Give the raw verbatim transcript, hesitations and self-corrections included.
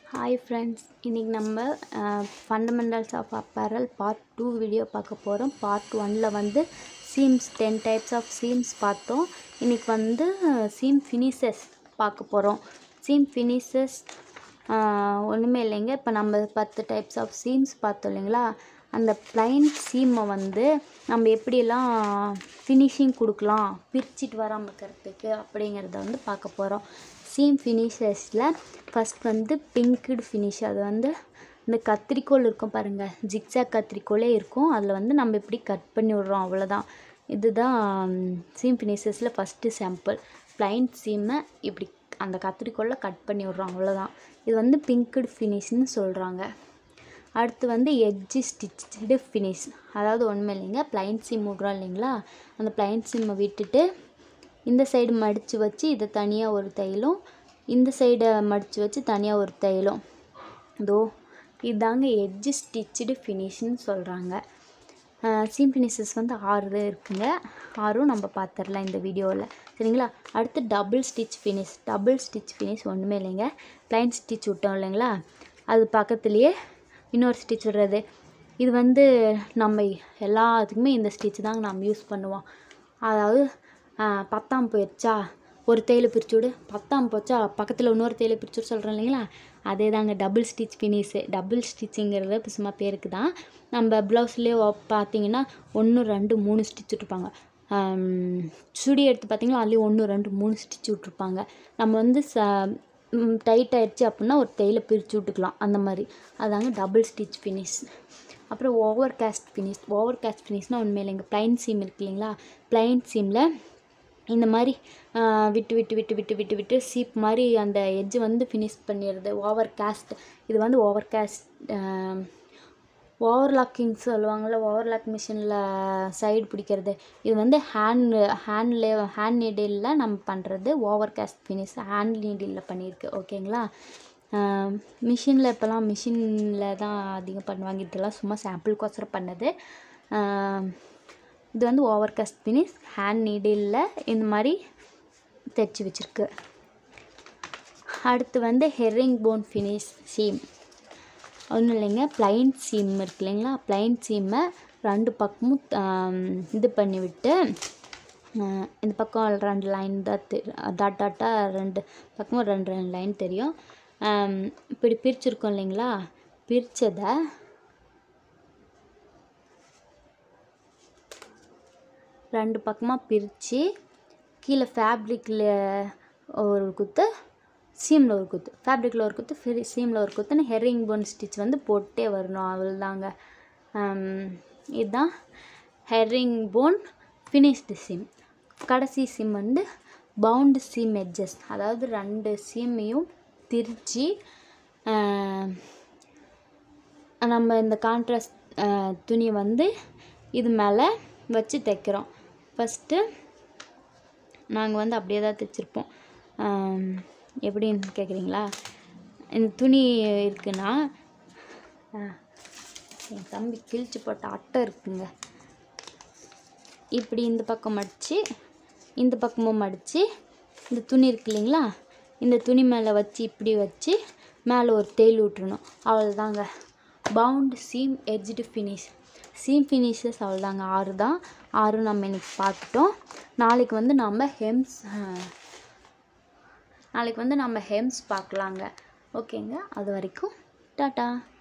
Hi friends, இன்னைக்கு நம்ம fundamentals of apparel part two video பார்க்க போகிறோம். பார்ட் ஒன்னில் வந்து seams ten types of seams பார்த்தோம். இன்றைக்கி வந்து சீம் ஃபினிஷஸ் பார்க்க போகிறோம். சீம் ஃபினிஷஸ் ஒன்றுமே இல்லைங்க. இப்போ நம்ம பத்து டைப்ஸ் ஆஃப் சீம்ஸ் பார்த்தோம் இல்லைங்களா, அந்த பிளைன் சீமை வந்து நம்ம எப்படியெல்லாம் ஃபினிஷிங் கொடுக்கலாம், பிரிச்சுட்டு வராமல் இருக்கிறதுக்கு அப்படிங்கிறத வந்து பார்க்க போகிறோம். சீம் ஃபினிஷஸில் ஃபஸ்ட் வந்து பிங்க்டு ஃபினிஷ். அது வந்து இந்த கத்திரிக்கோல் இருக்கும் பாருங்கள், ஜிக்ஸாக் கத்திரிக்கோலே இருக்கும். அதில் வந்து நம்ம இப்படி கட் பண்ணி விட்றோம், அவ்வளோதான். இதுதான் சீம் ஃபினிஷஸில் ஃபஸ்ட்டு சாம்பிள். பிளைன் சீமை இப்படி அந்த கத்திரிக்கோலில் கட் பண்ணி விட்றோம், அவ்வளோதான். இது வந்து பிங்க்டு ஃபினிஷ்னு சொல்கிறாங்க. அடுத்து வந்து எட்ஜி ஸ்டிச்சுடு ஃபினிஷ். அதாவது ஒன்றுமே இல்லைங்க, பிளைன் சீம் விட்றோம் இல்லைங்களா, அந்த பிளைன் சீமை விட்டுட்டு இந்த சைடு மடித்து வச்சு இதை தனியாக ஒரு தையலும், இந்த சைடை மடித்து வச்சு தனியாக ஒரு தையலும். இதோ இதாங்க எட்ஜி ஸ்டிச்சுடு ஃபினிஷ்னு சொல்கிறாங்க. சீம் ஃபினிஷஸ் வந்து ஆறு இருக்குங்க, ஆறும் நம்ம பார்த்துடலாம் இந்த வீடியோவில், சரிங்களா. அடுத்து double stitch finish. Double stitch finish ஒன்றுமே இல்லைங்க, பிளைன் ஸ்டிச் விட்டோம் இல்லைங்களா, அது பக்கத்துலேயே இன்னொரு ஸ்டிச் விடுறது. இது வந்து நம்ம எல்லாத்துக்குமே இந்த ஸ்டிச் தாங்க நம்ம யூஸ் பண்ணுவோம். அதாவது பத்தாம் போயிடுச்சா ஒரு தையல் பிரிச்சு விடு, பத்தாம் போச்சா பக்கத்தில் இன்னொரு தையல் பிரிச்சு விட சொல்கிறோம் இல்லைங்களா, அதே தாங்க டபுள் ஸ்டிச் ஃபினிஷு. டபுள் ஸ்டிச்சுங்கிறது இப்போ சும்மா பேருக்கு தான். நம்ம ப்ளவுஸ்லேயே பார்த்தீங்கன்னா ஒன்று ரெண்டு மூணு ஸ்டிச் விட்டுருப்பாங்க. சுடி எடுத்து பார்த்திங்கன்னா அதுலேயும் ஒன்று ரெண்டு மூணு ஸ்டிச் விட்ருப்பாங்க. நம்ம வந்து ச டைட் ஆகிடுச்சு அப்படின்னா ஒரு தையலை பிரித்து விட்டுக்கலாம், அந்த மாதிரி. அதாங்க டபுள் ஸ்டிச் ஃபினிஷ். அப்புறம் overcast finish. Overcast ஃபினிஷ்னால் ஒன்றுமே இல்லைங்க, பிளைன் சீம் இருக்கு இல்லைங்களா, பிளைன் சீமில் இந்த மாதிரி விட்டு விட்டு விட்டு விட்டு விட்டு விட்டு சீப் மாதிரி அந்த எட்ஜு வந்து ஃபினிஷ் பண்ணிடுறது ஓவர் கேஸ்ட். இது வந்து ஓவர் கேஸ்ட். ஓவர்லாக்கிங் சொல்லுவாங்கள்ல, ஓவர்லாக் மிஷினில் சைடு பிடிக்கிறது, இது வந்து ஹேண்ட் ஹேண்ட்லே ஹேண்ட் நீடிலில் நம்ம பண்ணுறது ஓவர் கேஸ்ட் ஃபினிஷ். ஹேண்ட் நீடிலில் பண்ணியிருக்கு, ஓகேங்களா. மிஷினில் இப்போலாம் மிஷினில் தான் அதிகம் பண்ணுவாங்க, இதெல்லாம் சும்மா சாம்பிளுக்கோசரம் பண்ணது. இது வந்து ஓவர் கேஸ்ட் ஃபினிஷ், ஹேண்ட் நீடிலில் இந்த மாதிரி தைச்சி வச்சுருக்கு. அடுத்து வந்து ஹெர்ரிங் போன் ஃபினிஷ் சீம். ஒன்றும் இல்லைங்க, பிளைன் சீம் இருக்கு இல்லைங்களா, பிளைன் சீமை ரெண்டு பக்கமும் இது பண்ணி விட்டு இந்த பக்கம் ரெண்டு லைன் தான் தெரியும், டாட் டாட்டாக ரெண்டு பக்கமும் ரெண்டு ரெண்டு லைன் தெரியும். இப்படி பிரிச்சுருக்கோம் இல்லைங்களா, பிரித்ததை ரெண்டு பக்கமாக பிரித்து கீழே ஃபேப்ரிக்கில் ஒரு குத்து, சீமில் ஒரு குத்து, ஃபேப்ரிக்கில் ஒரு குத்து, ஃப்ரீ சீமில் ஒரு குத்துன்னு ஹெர்ரிங் போன் ஸ்டிச் வந்து போட்டே வரணும், அவ்வளோதாங்க. இதுதான் ஹெர்ரிங் போன் ஃபினிஷ்டு சீம். கடைசி சீம் வந்து பவுண்டு சீம் எட்ஜஸ். அதாவது ரெண்டு சீமையும் திரித்து நம்ம இந்த கான்ட்ராஸ்ட் துணியை வந்து இது மேலே வச்சு தைக்கிறோம். ஃபஸ்ட்டு நாங்கள் வந்து அப்படியே தான் தைச்சிருப்போம். எப்படின்னு கேட்குறீங்களா, இந்த துணி இருக்குன்னா என் தம்பி கிழிச்சு போட்ட அட்டை இருக்குங்க, இப்படி இந்த பக்கம் மடித்து இந்த பக்கமும் மடித்து இந்த துணி இருக்கு இல்லைங்களா, இந்த துணி மேலே வச்சு இப்படி வச்சு மேலே ஒரு தையல் விட்டுறணும், அவ்வளோதாங்க. Bound seam edged finish. Seam finishes அவ்வளோதாங்க, ஆறு தான். ஆறும் நம்ம இன்றைக்கி பார்த்துட்டோம். நாளைக்கு வந்து நம்ம ஹெம்ஸ் நாளைக்கு வந்து நம்ம ஹெம்ஸ் பார்க்கலாங்க, ஓகேங்க. அது வரைக்கும் டாட்டா.